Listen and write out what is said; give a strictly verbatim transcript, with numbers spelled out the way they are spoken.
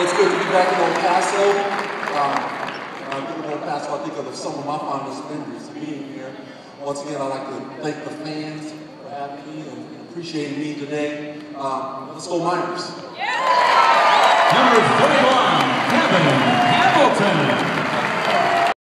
Well, it's good to be back in El Paso. Um, uh, in El Paso, I think of some of my fondest memories of being here. Once again, I'd like to thank the fans for having me and appreciating me today. Um, let's go Miners. Number thirty-one, Kevin Hamilton.